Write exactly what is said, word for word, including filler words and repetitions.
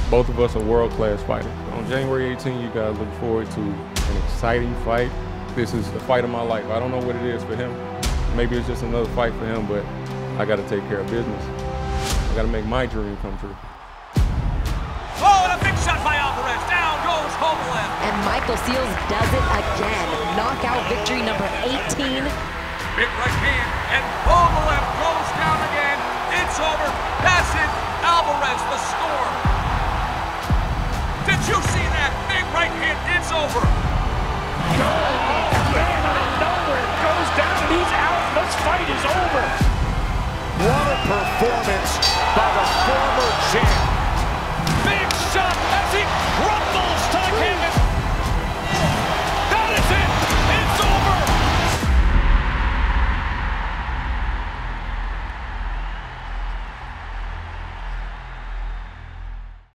Both of us are world-class fighters. On January eighteenth, you guys look forward to an exciting fight. This is the fight of my life. I don't know what it is for him. Maybe it's just another fight for him, but I got to take care of business. I got to make my dream come true. Oh, and a big shot by Alvarez. Down goes Alvarez. And Michael Seals does it again. Knockout victory number eighteen. Big right hand, and Alvarez goes down again. It's over. Passive Alvarez, the score. Did you see that? Big right hand, it's over. Oh, man, out of nowhere, it goes down and he's out. This fight is over. What a performance by the former champ.